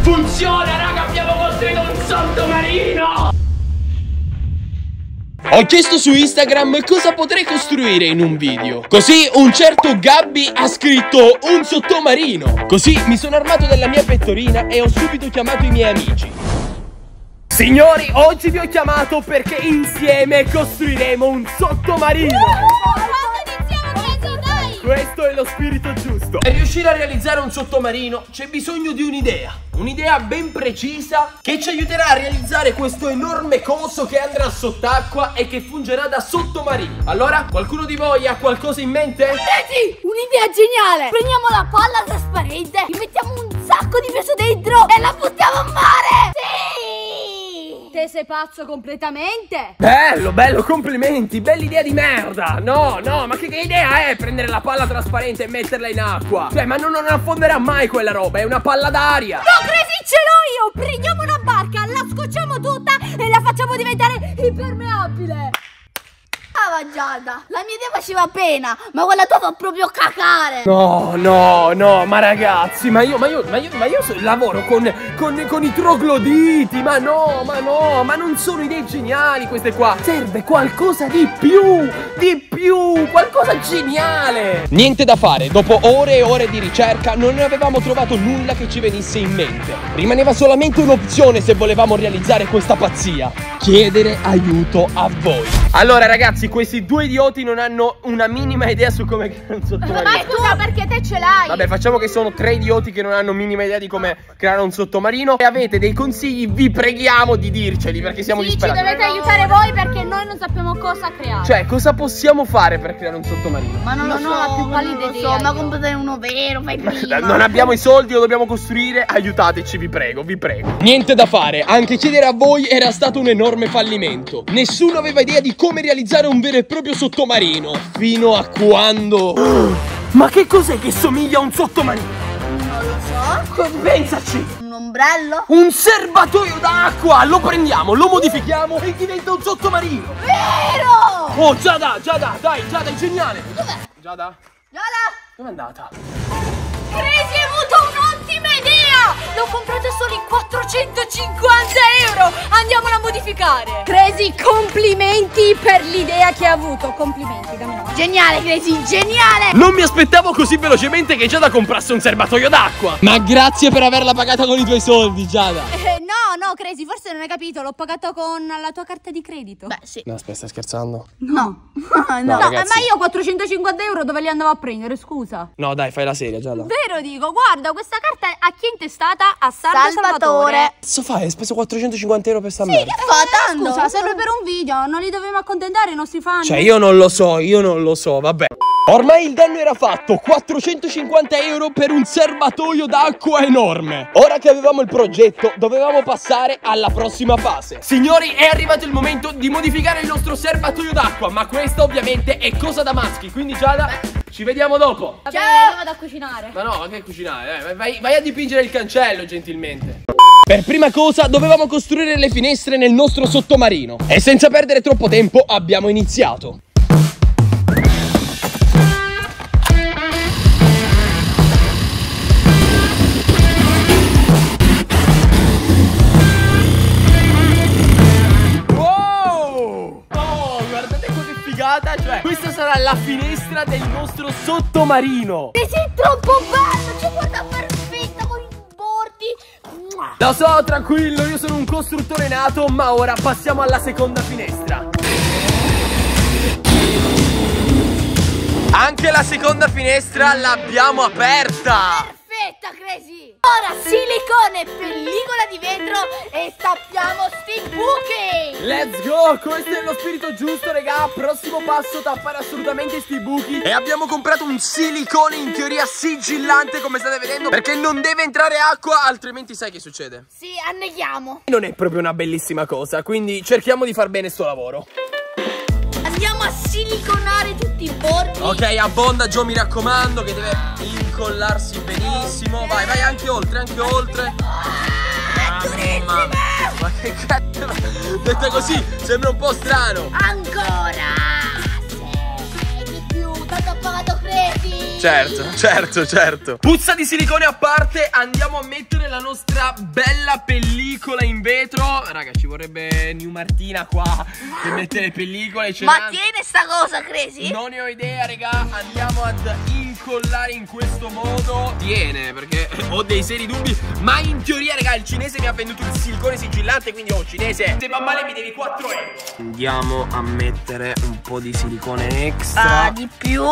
Funziona, raga, abbiamo costruito un sottomarino! Ho chiesto su Instagram cosa potrei costruire in un video. Così un certo Gabby ha scritto un sottomarino. Così mi sono armato della mia pettorina e ho subito chiamato i miei amici. Signori, oggi vi ho chiamato perché insieme costruiremo un sottomarino. Questo è lo spirito giusto. Per riuscire a realizzare un sottomarino c'è bisogno di un'idea. Un'idea ben precisa che ci aiuterà a realizzare questo enorme coso che andrà sott'acqua e che fungerà da sottomarino. Allora, qualcuno di voi ha qualcosa in mente? Sì, un'idea geniale. Prendiamo la palla trasparente, gli mettiamo un sacco di peso dentro e la buttiamo a mare. Sì! Te sei pazzo completamente? Bello, bello, complimenti, bella idea di merda. No, ma che idea è prendere la palla trasparente e metterla in acqua? Cioè, ma non affonderà mai quella roba, è una palla d'aria. No, Crazy, ce l'ho io. Prendiamo una barca, la scocciamo tutta e la facciamo diventare impermeabile. Giada, la mia idea faceva pena, ma quella tua fa proprio cacare. No, ma ragazzi, ma io lavoro con i trogloditi. Ma non sono idee geniali queste qua. Serve qualcosa di più, qualcosa geniale. Niente da fare, dopo ore e ore di ricerca non avevamo trovato nulla che ci venisse in mente. Rimaneva solamente un'opzione se volevamo realizzare questa pazzia: chiedere aiuto a voi. Allora ragazzi, questi due idioti non hanno una minima idea su come creare un sottomarino. Ma scusa, perché te ce l'hai? Vabbè, facciamo che sono tre idioti che non hanno minima idea di come creare un sottomarino. E avete dei consigli, vi preghiamo di dirceli, perché siamo disperati. Ci dovete aiutare voi perché noi non sappiamo cosa creare. Cioè, cosa possiamo fare per creare un sottomarino? Ma non ho la più pallida idea. Ma comprate uno vero, fai prima. Non abbiamo i soldi, lo dobbiamo costruire. Aiutateci, vi prego. Niente da fare, anche chiedere a voi era stato un enorme fallimento. Nessuno aveva idea di come realizzare un vero e proprio sottomarino. Fino a quando... Ma che cos'è che somiglia a un sottomarino? Non lo so. Pensaci. Un ombrello? Un serbatoio d'acqua. Lo prendiamo, lo modifichiamo e diventa un sottomarino. Vero! Oh, Giada, dai, Giada, è geniale. Dov'è? Giada? Dove è andata? Crazy, hai avuto un'ottima idea! L'ho comprata solo in 450 euro! Andiamola a modificare! Crazy, complimenti per l'idea che hai avuto! Complimenti, dammi una mano. Geniale, Crazy, geniale! Non mi aspettavo così velocemente che Giada comprasse un serbatoio d'acqua! Ma grazie per averla pagata con i tuoi soldi, Giada! No, Crazy, forse non hai capito, l'ho pagato con la tua carta di credito. Beh, sì. No, aspetta, stai scherzando? No, ragazzi. ma io 450 euro dove li andavo a prendere, scusa? No, dai, fai la seria, Giada. Vero dico, guarda, questa carta a chi è intestata? A Salvatore. Cazzo fai? Hai speso 450 euro per sta Sì, merda? che fa tanto? Scusa, serve per un video, non li dobbiamo accontentare i nostri fan. Cioè, io non lo so, vabbè. Ormai il danno era fatto, 450 euro per un serbatoio d'acqua enorme. Ora che avevamo il progetto, dovevamo passare alla prossima fase. Signori, è arrivato il momento di modificare il nostro serbatoio d'acqua, ma questa ovviamente è cosa da maschi, quindi Giada, ci vediamo dopo. Ciao, io vado a cucinare. Ma no, che cucinare? Vai a dipingere il cancello, gentilmente. Per prima cosa dovevamo costruire le finestre nel nostro sottomarino. E senza perdere troppo tempo abbiamo iniziato. Cioè, questa sarà la finestra del nostro sottomarino. Sei troppo bello, ci guarda perfetta con i bordi. Lo so, tranquillo, io sono un costruttore nato, ma ora passiamo alla seconda finestra. Anche la seconda finestra l'abbiamo aperta. Perfetta, Crazy. Ora silicone e pellicola di vetro e tappiamo sti buchi. Let's go, questo è lo spirito giusto, raga. Prossimo passo, tappare assolutamente sti buchi. E abbiamo comprato un silicone in teoria sigillante, come state vedendo, perché non deve entrare acqua, altrimenti sai che succede? Sì, anneghiamo. Non è proprio una bellissima cosa, quindi cerchiamo di far bene sto lavoro. Andiamo a siliconare tutti i bordi. Ok, abbonda Gio, mi raccomando, che deve incollarsi benissimo. Vai anche oltre, Durissima. Ma che cazzo, detta così sembra un po' strano. Ancora. Sì, di più, tanto ho pagato Crazy. Cresi. Certo. Puzza di silicone a parte, andiamo a mettere la nostra bella pellicola in vetro. Raga, ci vorrebbe New Martina qua per mettere le pellicole. Ma tiene sta cosa, Cresi? Non ne ho idea, raga. Andiamo ad incollare in questo modo. Tiene, perché ho dei seri dubbi. Ma in teoria, raga, il cinese mi ha venduto il silicone sigillante. Quindi, cinese, se va male mi devi 4 euro. Andiamo a mettere un po' di silicone extra. Di più.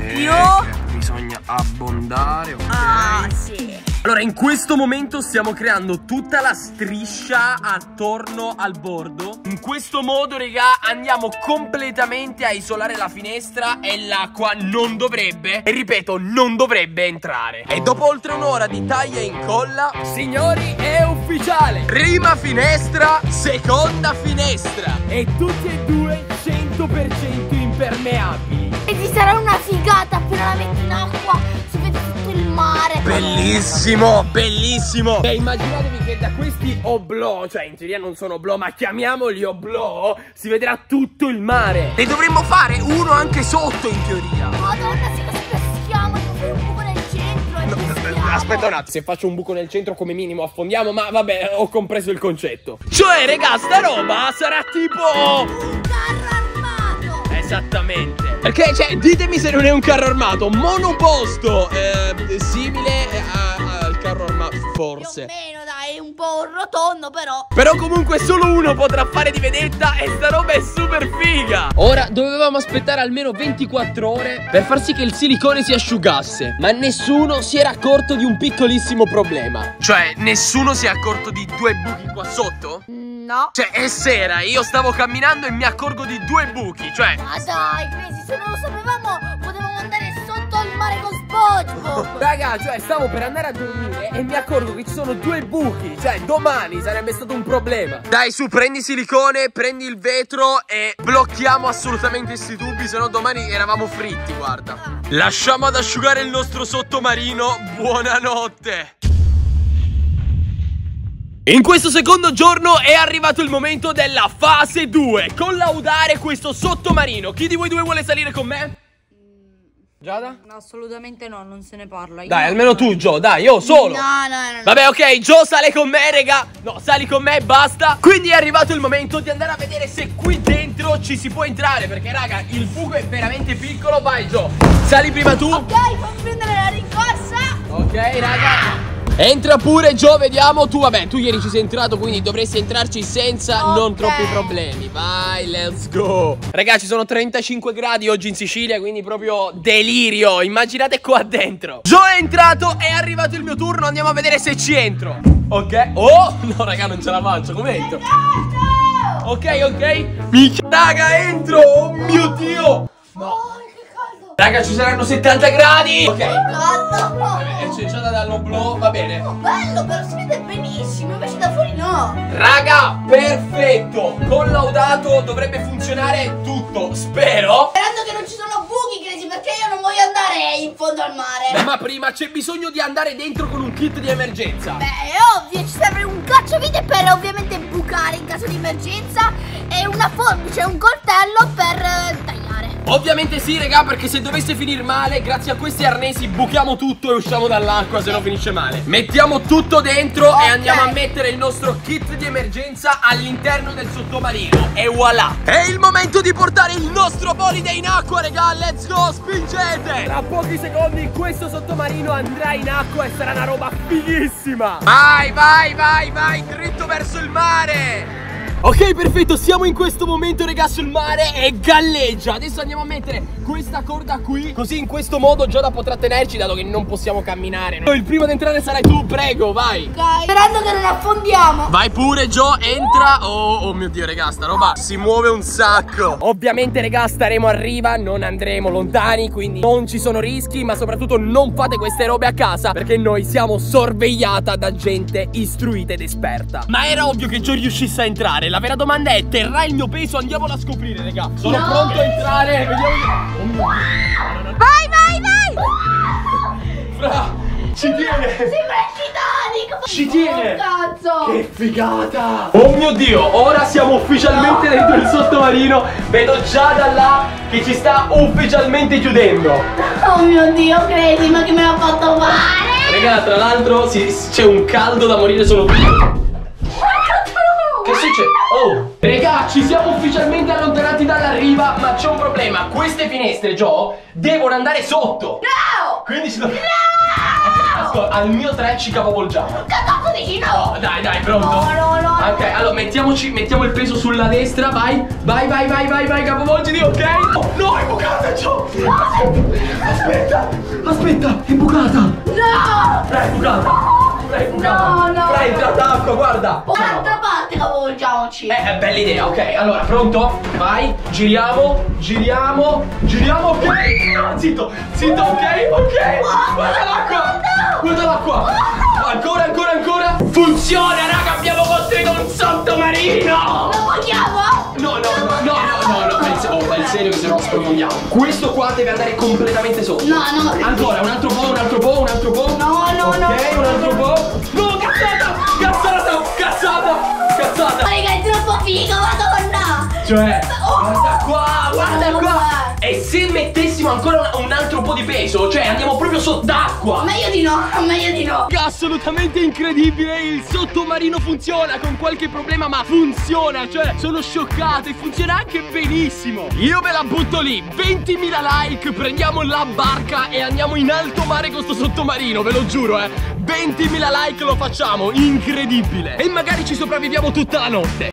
Bisogna abbondare, ok? Sì. Allora, in questo momento stiamo creando tutta la striscia attorno al bordo. In questo modo, raga, andiamo completamente a isolare la finestra e l'acqua non dovrebbe, e ripeto, non dovrebbe entrare. E dopo oltre un'ora di taglia e incolla, signori, è ufficiale. Prima finestra, seconda finestra. E tutti e due 100% impermeabili. E ci sarà una figata appena la metti in acqua, si vede tutto il mare. Bellissimo. E immaginatevi che da questi oblò, cioè in teoria non sono oblò, ma chiamiamoli oblò, si vedrà tutto il mare. Ne dovremmo fare uno anche sotto in teoria. Madonna, sì, così peschiamo, fai un buco nel centro e peschiamo. Aspetta un attimo, se faccio un buco nel centro come minimo affondiamo, ma vabbè, ho compreso il concetto. Cioè, raga, sta roba sarà tipo Un carro armato. esattamente. Perché, cioè, ditemi se non è un carro armato monoposto, simile al carro armato, forse. Più o meno, dai, un po' rotondo però. Però comunque solo uno potrà fare di vedetta e sta roba è super figa. Ora dovevamo aspettare almeno 24 ore per far sì che il silicone si asciugasse, ma nessuno si era accorto di un piccolissimo problema. Cioè, nessuno si è accorto di 2 buchi qua sotto? No. Cioè, è sera, io stavo camminando e mi accorgo di 2 buchi, cioè. Ma dai, Cresi, se non lo sapevamo potevamo andare sotto il mare con SpongeBob. Raga, cioè stavo per andare a dormire e mi accorgo che ci sono 2 buchi. Cioè domani sarebbe stato un problema. Dai, su, prendi silicone, prendi il vetro e blocchiamo assolutamente questi tubi, se no domani eravamo fritti, guarda. Lasciamo ad asciugare il nostro sottomarino. Buonanotte. In questo secondo giorno è arrivato il momento della fase 2. Collaudare questo sottomarino. Chi di voi due vuole salire con me? Giada? No, assolutamente no, non se ne parla. Dai, almeno tu, Gio, dai, io solo. No. Vabbè, ok, Gio sale con me, raga. No, sali con me, basta. Quindi è arrivato il momento di andare a vedere se qui dentro ci si può entrare, perché, raga, il buco è veramente piccolo. Vai, Gio, sali prima tu. Ok, fammi prendere la rincorsa. Ok, raga, entra pure, Gio, vediamo. Tu, vabbè, tu ieri ci sei entrato, quindi dovresti entrarci senza non troppi problemi. Vai, let's go. Ragazzi, sono 35 gradi oggi in Sicilia, quindi proprio delirio. Immaginate qua dentro. Gio è entrato, è arrivato il mio turno. Andiamo a vedere se ci entro. Ok. Oh, no, raga, non ce la faccio. Come entro? Ok. Minchia, raga, entro. Oh mio Dio. No. Raga, ci saranno 70 gradi. Ok. Vabbè, c'è già dall'oblò, va bene. Oh, bello, però si vede benissimo, invece da fuori no. Raga, perfetto. Collaudato, dovrebbe funzionare tutto, spero. Sperando che non ci sono buchi, Cresi, perché io non voglio andare in fondo al mare. Ma prima c'è bisogno di andare dentro con un kit di emergenza. Beh, è ovvio, ci serve un cacciavite per ovviamente bucare in caso di emergenza e una forbice e un coltello per tagliare. Ovviamente sì, raga, perché se dovesse finire male, grazie a questi arnesi buchiamo tutto e usciamo dall'acqua, se no finisce male. Mettiamo tutto dentro e andiamo a mettere il nostro kit di emergenza all'interno del sottomarino. E voilà! È il momento di portare il nostro bolide in acqua, raga. Let's go, spingete! Tra pochi secondi questo sottomarino andrà in acqua e sarà una roba fighissima. Vai, dritto verso il mare. Ok, perfetto, siamo in questo momento, raga, sul mare e galleggia. Adesso andiamo a mettere questa corda qui, così in questo modo Giada potrà tenerci, dato che non possiamo camminare. Il primo ad entrare sarai tu, prego, vai. Ok, sperando che non affondiamo. Vai pure, Gio, entra. Oh mio Dio, raga, sta roba si muove un sacco. Ovviamente, raga, staremo a riva, non andremo lontani, quindi non ci sono rischi, ma soprattutto non fate queste robe a casa, perché noi siamo sorvegliata da gente istruita ed esperta. Ma era ovvio che Gio riuscisse a entrare. La vera domanda è: terrà il mio peso? Andiamolo a scoprire, raga. Sono pronto a entrare. Vediamo. Vai! Fra, Ci tiene. Sembra il Titanic. Ci tiene. Cazzo. Che figata. Oh mio Dio, ora siamo ufficialmente dentro il sottomarino. Vedo già da là che ci sta ufficialmente chiudendo. Oh mio Dio, Crazy, ma che me l'ha fatto fare? Raga, tra l'altro c'è un caldo da morire, sono... Che succede? Oh, raga, ci siamo ufficialmente allontanati dalla riva, ma c'è un problema. Queste finestre, Joe, devono andare sotto. No! Quindi ci dobbiamo... Ascolta, al mio 3 ci capovolgiamo. Cazzo dici no? Oh, dai, pronto? No. Ok, allora mettiamo il peso sulla destra, vai, capovolgiti, ok? Oh, no, è bucata, Joe! Aspetta, è bucata! No! È bucata! No. Entra d'acqua, guarda! Dall'altra parte capovolgiamoci. Bella idea, ok, allora, pronto? Vai, giriamo, ok? Zitto, ok? Guarda l'acqua! Ancora! Funziona, raga, abbiamo costruito un sottomarino! Lo vogliamo? No, fai il serio che se no sprofondiamo. Questo qua deve andare completamente sotto. No. Ancora, un altro po'. No. Ok, un altro po'. No, cazzata! Raga, è troppo figo, madonna! Cioè, guarda qua. Guarda. E se mettessimo ancora un altro po' di peso, cioè andiamo proprio sott'acqua. Meglio di no. Assolutamente incredibile, il sottomarino funziona, con qualche problema ma funziona, cioè sono scioccato e funziona anche benissimo. Io ve la butto lì, 20.000 like, prendiamo la barca e andiamo in alto mare con sto sottomarino, ve lo giuro 20.000 like lo facciamo, incredibile. E magari ci sopravviviamo tutta la notte.